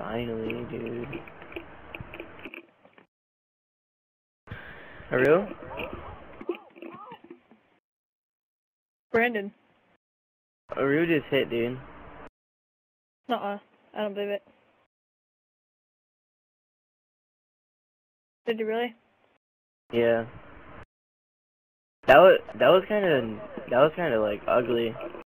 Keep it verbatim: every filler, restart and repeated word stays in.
Finally, dude. Aru? Brandon. Aru just hit, dude. Nuh-uh. I don't believe it. Did you really? Yeah. That was that was kind of that was kind of like ugly.